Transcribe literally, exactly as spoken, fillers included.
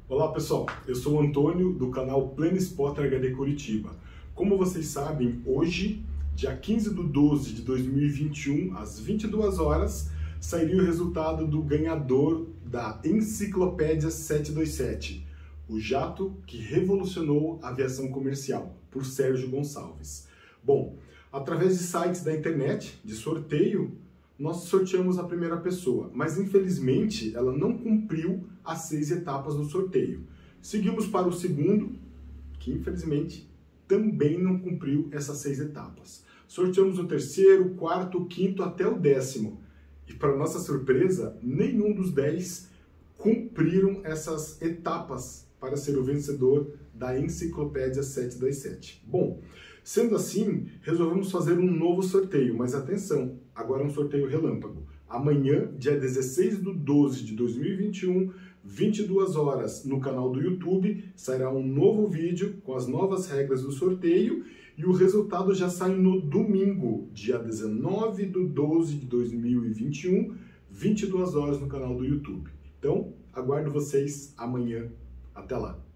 Olá pessoal, eu sou o Antônio do canal Pleno Spotter H D Curitiba. Como vocês sabem, hoje, dia quinze de doze de dois mil e vinte e um, às vinte e duas horas, sairia o resultado do ganhador da Enciclopédia setecentos e vinte e sete, o jato que revolucionou a aviação comercial, por Sérgio Gonçalves. Bom, através de sites da internet, de sorteio, nós sorteamos a primeira pessoa, mas infelizmente ela não cumpriu as seis etapas do sorteio. Seguimos para o segundo, que infelizmente também não cumpriu essas seis etapas. Sorteamos o terceiro, quarto, quinto até o décimo. E para nossa surpresa, nenhum dos dez cumpriram essas etapas para ser o vencedor da Enciclopédia setecentos e vinte e sete. Bom, sendo assim, resolvemos fazer um novo sorteio, mas atenção, agora é um sorteio relâmpago. Amanhã, dia dezesseis de doze de dois mil e vinte e um, vinte e duas horas, no canal do YouTube, sairá um novo vídeo com as novas regras do sorteio e o resultado já sai no domingo, dia dezenove de doze de dois mil e vinte e um, vinte e duas horas no canal do YouTube. Então, aguardo vocês amanhã. Até lá!